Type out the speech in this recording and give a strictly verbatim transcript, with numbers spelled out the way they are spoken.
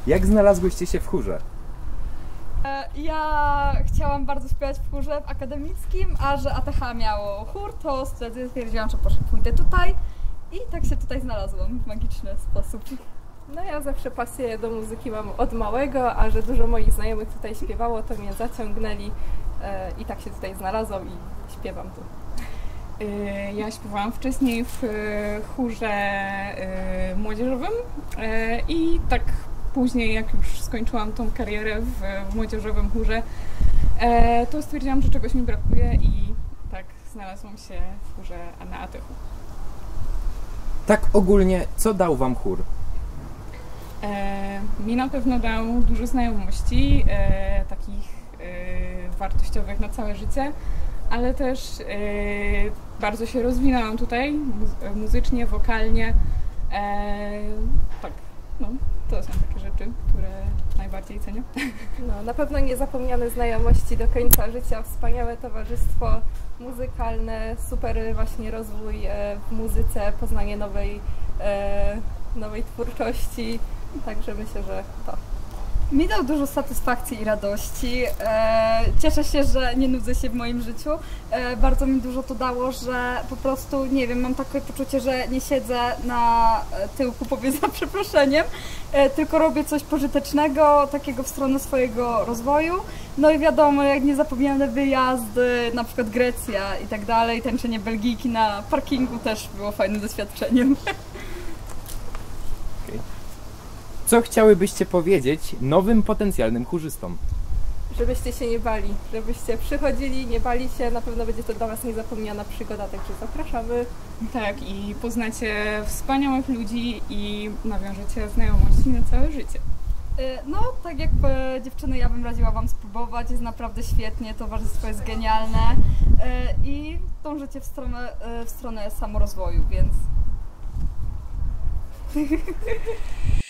Jak znalazłyście się w chórze? Ja chciałam bardzo śpiewać w chórze akademickim, a że A T H miało chór, to stwierdziłam, że pójdę tutaj i tak się tutaj znalazłam w magiczny sposób. No ja zawsze pasję do muzyki mam od małego, a że dużo moich znajomych tutaj śpiewało, to mnie zaciągnęli e, i tak się tutaj znalazłam i śpiewam tu. Ja śpiewałam wcześniej w chórze młodzieżowym i tak później, jak już skończyłam tą karierę w młodzieżowym chórze, to stwierdziłam, że czegoś mi brakuje i tak znalazłam się w chórze na A T H. Tak ogólnie, co dał wam chór? E, mi na pewno dał dużo znajomości, e, takich e, wartościowych na całe życie, ale też e, bardzo się rozwinęłam tutaj muzy muzycznie, wokalnie. E, tak, no, to są takie rzeczy, które najbardziej cenię. No, na pewno niezapomniane znajomości do końca życia, wspaniałe towarzystwo muzykalne, super właśnie rozwój e, w muzyce, poznanie nowej, e, nowej twórczości. Także myślę, że to. Mi dał dużo satysfakcji i radości. E, cieszę się, że nie nudzę się w moim życiu. E, bardzo mi dużo to dało, że po prostu, nie wiem, mam takie poczucie, że nie siedzę na tyłku, powiem za przeproszeniem, e, tylko robię coś pożytecznego, takiego w stronę swojego rozwoju. No i wiadomo, jak niezapomniane wyjazdy, na przykład Grecja i tak dalej, tańczenie Belgijki na parkingu też było fajnym doświadczeniem. Co chciałybyście powiedzieć nowym potencjalnym chórzystom? Żebyście się nie bali, żebyście przychodzili, nie bali się, na pewno będzie to dla was niezapomniana przygoda, także zapraszamy. Tak, i poznacie wspaniałych ludzi i nawiążecie znajomości na całe życie. No, tak jak dziewczyny, ja bym radziła wam spróbować, jest naprawdę świetnie, towarzystwo jest genialne i dążycie w stronę, w stronę samorozwoju, więc...